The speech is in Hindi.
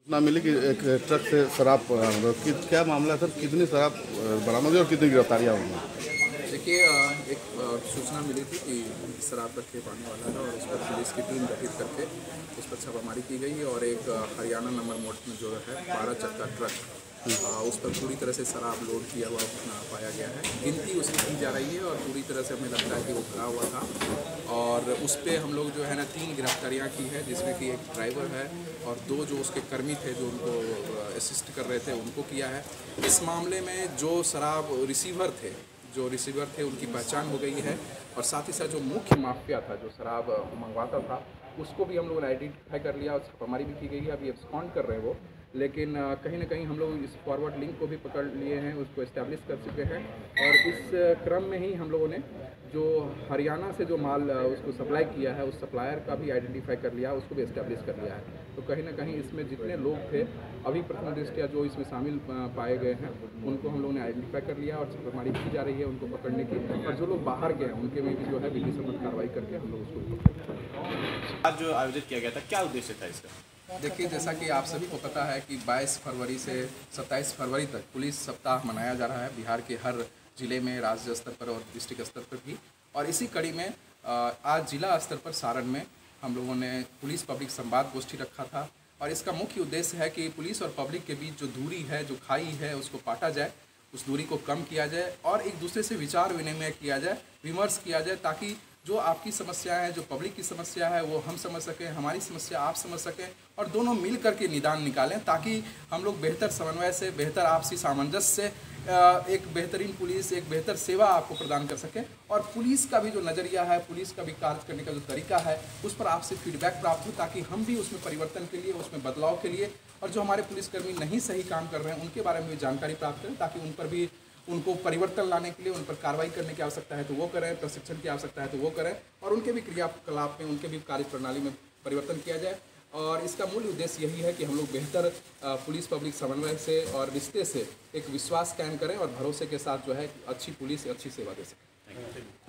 ना मिली कि एक ट्रक से शराब बरामद हुआ। क्या मामला है सर, कितनी शराब बरामद हुई और कितनी गिरफ्तारियाँ हुई हैं? देखिए, एक सूचना मिली थी कि शराब का खेप आने वाला है और उस पर पुलिस की टीम गठित करके उस पर छापामारी की गई और एक हरियाणा नंबर मोड में जो है 12 चक्का ट्रक उस पर पूरी तरह से शराब लोड किया हुआ पाया गया है। गिनती उसकी की जा रही है और पूरी तरह से हमें लगता है कि वो भरा हुआ था और उस पर हम लोग जो है ना 3 गिरफ्तारियाँ की है, जिसमें कि एक ड्राइवर है और 2 जो उसके कर्मी थे जो उनको असिस्ट कर रहे थे उनको किया है। इस मामले में जो शराब रिसीवर थे उनकी पहचान हो गई है और साथ ही साथ जो मुख्य माफिया था जो शराब मंगवाता था उसको भी हम लोगों ने आइडेंटिफाई कर लिया और छापामारी भी की गई है। अभी एब्सकॉन्ड कर रहे हैं वो, लेकिन कहीं ना कहीं हम लोग इस फॉरवर्ड लिंक को भी पकड़ लिए हैं, उसको इस्टेब्लिश कर चुके हैं और इस क्रम में ही हम लोगों ने जो हरियाणा से जो माल उसको सप्लाई किया है उस सप्लायर का भी आइडेंटिफाई कर लिया, उसको भी इस्टेब्लिश कर लिया है। तो कहीं ना कहीं इसमें जितने लोग थे अभी प्रथम दृष्टया जो इसमें शामिल पाए गए हैं उनको हम लोगों ने आइडेंटिफाई कर लिया और छापेमारी की जा रही है उनको पकड़ने की, और जो लोग बाहर गए हैं उनके में भी जो है विधि सम्मत कार्रवाई करके हम लोग उसको। आज जो आयोजित किया गया था, क्या उद्देश्य था इसका? देखिए, जैसा कि आप सभी को पता है कि 22 फरवरी से 27 फरवरी तक पुलिस सप्ताह मनाया जा रहा है बिहार के हर जिले में, राज्य स्तर पर और डिस्ट्रिक्ट स्तर पर भी। और इसी कड़ी में आज जिला स्तर पर सारण में हम लोगों ने पुलिस पब्लिक संवाद गोष्ठी रखा था और इसका मुख्य उद्देश्य है कि पुलिस और पब्लिक के बीच जो दूरी है, जो खाई है, उसको पाटा जाए, उस दूरी को कम किया जाए और एक दूसरे से विचार विनिमय किया जाए, विमर्श किया जाए, ताकि जो आपकी समस्या है, जो पब्लिक की समस्या है, वो हम समझ सकें, हमारी समस्या आप समझ सकें और दोनों मिल करके निदान निकालें, ताकि हम लोग बेहतर समन्वय से, बेहतर आपसी सामंजस्य से एक बेहतरीन पुलिस, एक बेहतर सेवा आपको प्रदान कर सकें। और पुलिस का भी जो नज़रिया है, पुलिस का भी कार्य करने का जो तरीका है, उस पर आपसे फीडबैक प्राप्त हो, ताकि हम भी उसमें परिवर्तन के लिए, उसमें बदलाव के लिए, और जो हमारे पुलिसकर्मी नहीं सही काम कर रहे हैं उनके बारे में भी जानकारी प्राप्त करें, ताकि उन पर भी, उनको परिवर्तन लाने के लिए उन पर कार्रवाई करने की आवश्यकता है तो वो करें, प्रशिक्षण की आवश्यकता है तो वो करें और उनके भी क्रियाकलाप में, उनके भी कार्य प्रणाली में परिवर्तन किया जाए। और इसका मूल उद्देश्य यही है कि हम लोग बेहतर पुलिस पब्लिक समन्वय से और रिश्ते से एक विश्वास कायम करें और भरोसे के साथ जो है अच्छी पुलिस, अच्छी सेवा दे सकें।